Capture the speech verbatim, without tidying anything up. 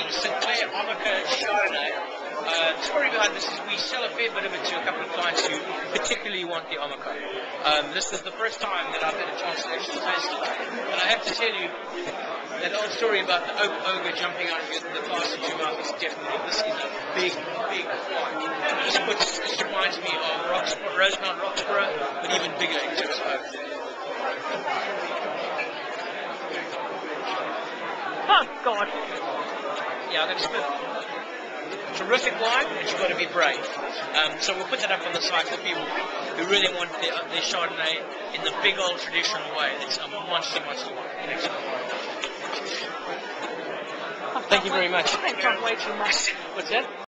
Clair Omaka Chardonnay. Uh, the story behind this is we sell a fair bit of it to a couple of clients who particularly want the Omaka. Um, this is the first time that I've had a chance to actually taste it. And I have to tell you, that old story about the oak ogre jumping out of your, the glass into your mouth is definitely, this is a big, big one. This, puts, this reminds me of Roxborough, Rosemount Roxborough, but even bigger in terms of oak. Oh, God. Yeah, that's good. Terrific wine, but you've got to be brave. Um, so we'll put that up on the site for people who really want their, their Chardonnay in the big old traditional way. It's a monster, monster wine. Excellent. Thank you very much. I've drunk way too much. What's that?